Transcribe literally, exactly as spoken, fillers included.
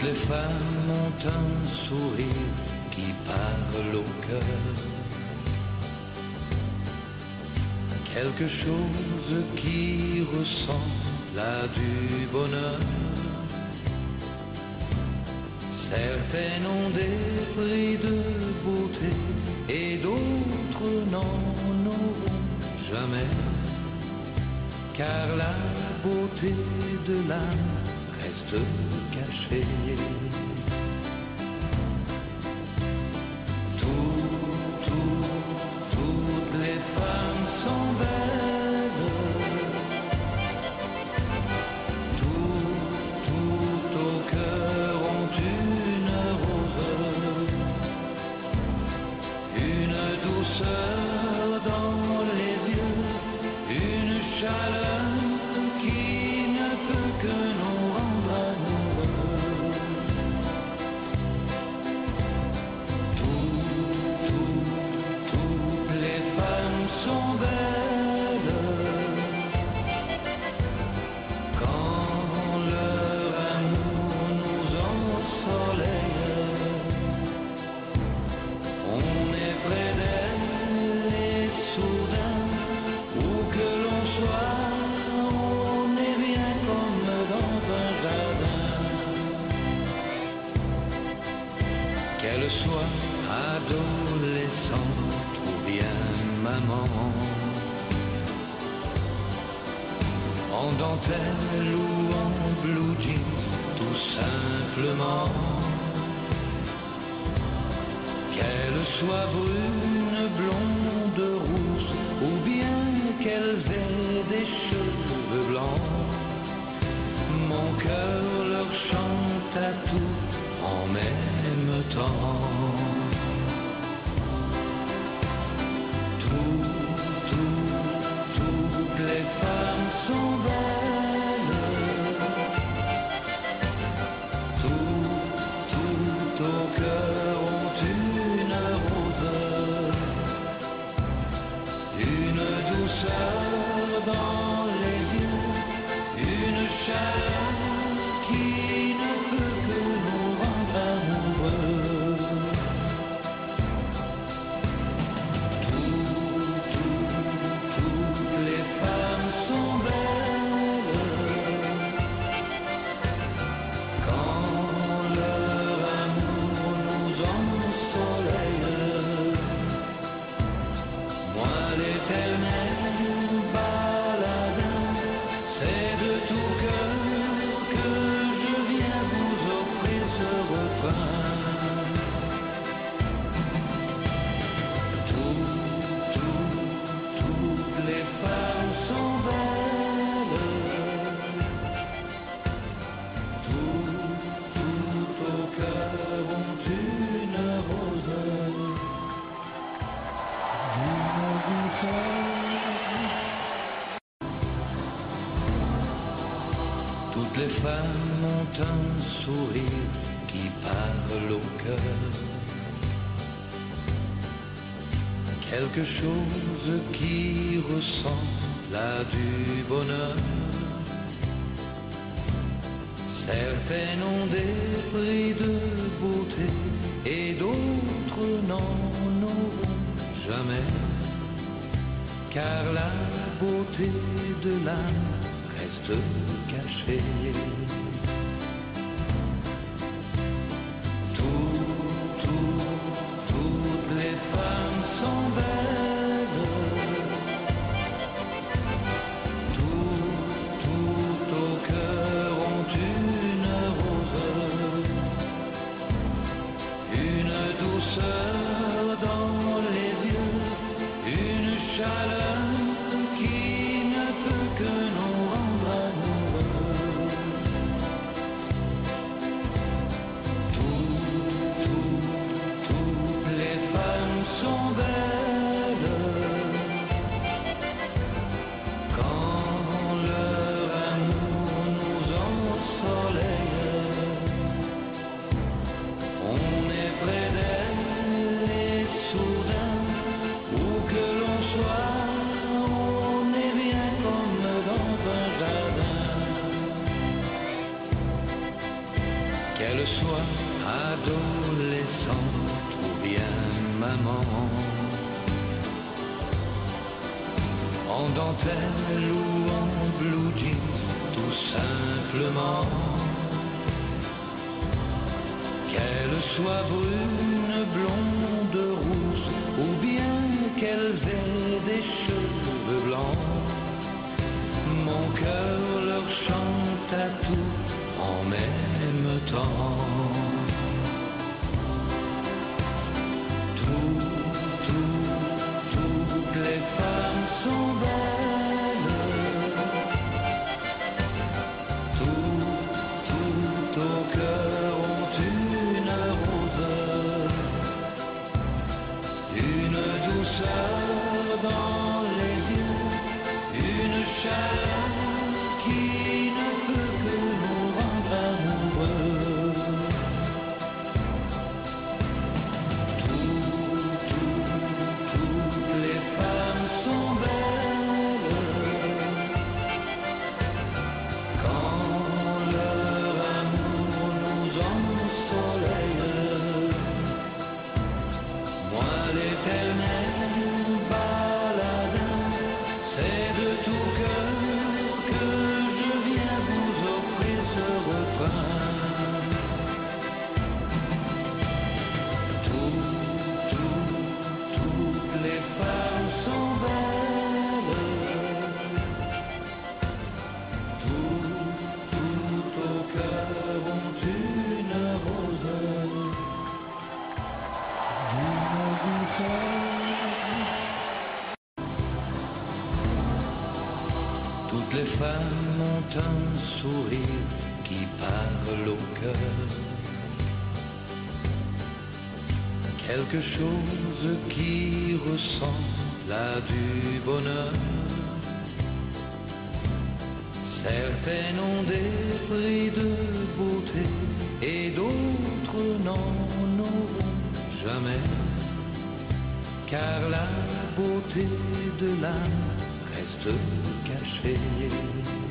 les femmes ont un sourire qui parle au cœur, quelque chose qui ressemble à du bonheur. Certaines ont des prix de beauté et d'autres n'en auront jamais, car la beauté de l'âme reste cachée. Tout, tout, toutes les femmes sont belles, tout, tout au cœur ont une rose, une douceur dans les yeux, une chaleur qui ne peut que nous rendre amoureux. Tout, tout, toutes les femmes sont belles quand leur amour nous ensoleille. On est près d'elles et soudain, où que l'on soit, on est bien comme dans un jardin. Qu'elle soit adolescente ou bien maman, en dentelle ou en blue jeans, tout simplement. Qu'elle soit brune, blonde, rousse, ou bien qu'elle ait des cheveux blancs, mon cœur leur chante à tout en même temps. Tout, tout, toutes les femmes sont belles, tout, tout au cœur ont une rose, une douceur dans les yeux, une chaleur qui ne peut que nous rendre amoureux. Tout, tout, toutes les femmes sont belles quand leur amour nous ensoleille. Moi l'éternel baladin, c'est de tout cœur que je viens vous offrir ce refrain. Tout, tout, toutes les femmes sont belles, tout, tout au cœur ont une rose, une douceur. Toutes les femmes ont un sourire qui parle au cœur, quelque chose qui ressemble à du bonheur. Certaines ont des prix de beauté et d'autres n'en auront jamais, car la beauté de l'âme reste cachée. Tout, tout, toutes les femmes sont belles, tout, tout au cœur ont une rose, une douceur dans les yeux, une chaleur qui ne peut que nous rendre amoureux. qu'elle soit adolescente ou bien maman, en dentelle ou en blue jeans, tout simplement. Qu'elle soit brune, blonde, rousse, ou bien qu'elle ait des cheveux blancs, mon cœur leur chante à tout en même temps. Tout, tout, toutes les femmes sont belles. Tout, tout au cœur ont une rose, une douceur dans les yeux, une chaleur qui ne peut que nous rendre amoureux. Tout, tout, toutes les femmes sont belles quand leur amour nous ensoleille. Moi l'éternel baladin, c'est de tout cœur que je viens vous offrir ce refrain. Tout, tout, toutes les femmes sont belles. Tout, tout au cœur ont une rose, une douceur. Toutes les femmes ont un sourire qui parle au cœur, quelque chose qui ressemble à du bonheur. Certaines ont des prix de beauté et d'autres n'en auront jamais, car la beauté de l'âme reste cachée.